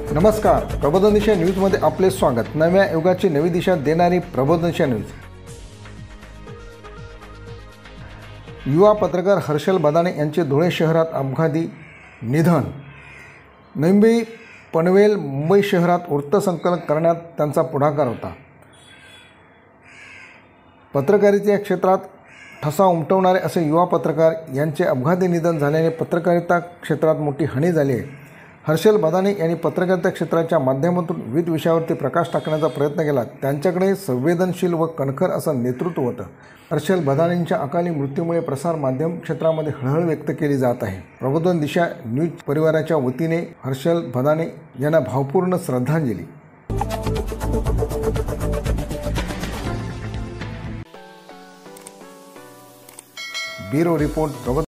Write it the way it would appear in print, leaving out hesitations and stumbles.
नमस्कार, प्रबोधन दिशा न्यूजमध्ये आपले स्वागत। नव्या युगाची नवी दिशा देणारी प्रबोधन दिशा न्यूज। युवा पत्रकार हर्षल बदाणे यांचे धुळे शहरात अपघाती निधन। नवी पनवेल मुंबई शहरात वृत्तसंकलन करण्यात त्यांचा पुढाकार होता। पत्रकारितेच्या क्षेत्रात ठसा उमटवणारे असे युवा पत्रकार यांचे अपघाती निधन झाल्याने पत्रकारिता क्षेत्रात मोठी हानी झाली आहे। हर्षल बदाणे यांनी पत्रकारिता क्षेत्राच्या माध्यमातून विविध विषयावरती प्रकाश टाकण्याचा प्रयत्न केला। त्यांच्याकडे संवेदनशील व कणखर असं नेतृत्व होतं। हर्षल बदाणेंच्या अकाली मृत्यूमुळे प्रसार माध्यम क्षेत्रामध्ये हळहळ व्यक्त केली जात आहे। प्रबोधन दिशा न्यूज परिवाराच्या वतीने हर्षल बदाणे यांना भावपूर्ण श्रद्धांजली। Bureau report.